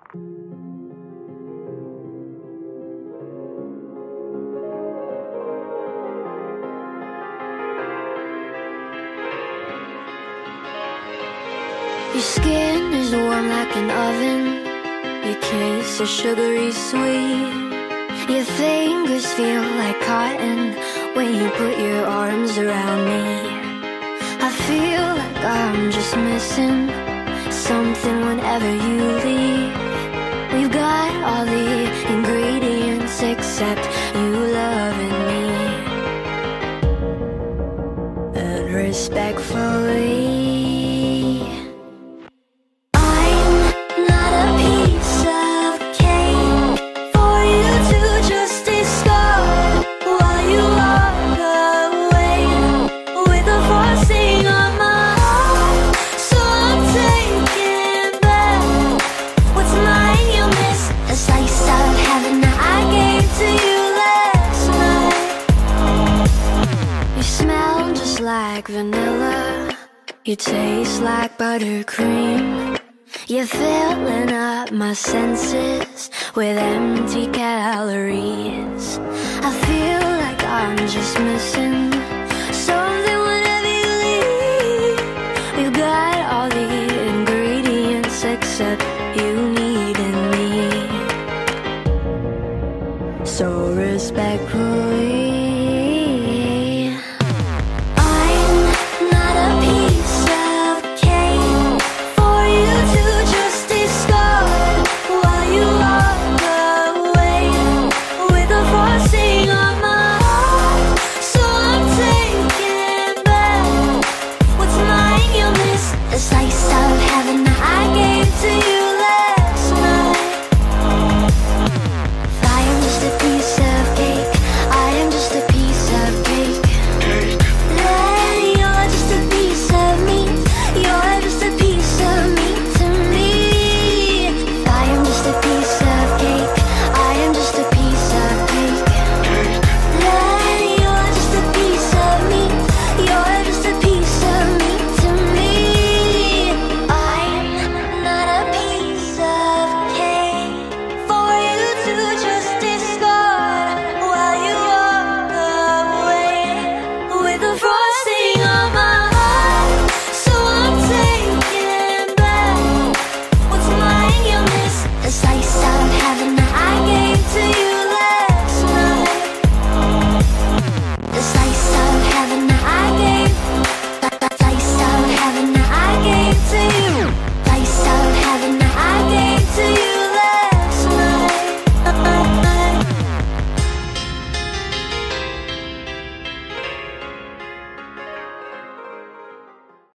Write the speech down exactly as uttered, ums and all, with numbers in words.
Your skin is warm like an oven. Your kiss is sugary sweet. Your fingers feel like cotton when you put your arms around me. I feel like I'm just missing something whenever you leave. We've got all the ingredients except you loving me. And respectfully, like vanilla, you taste like buttercream. You're filling up my senses with empty calories. I feel like I'm just missing something whenever you leave. We've got all the ingredients except you needing me. So respectful.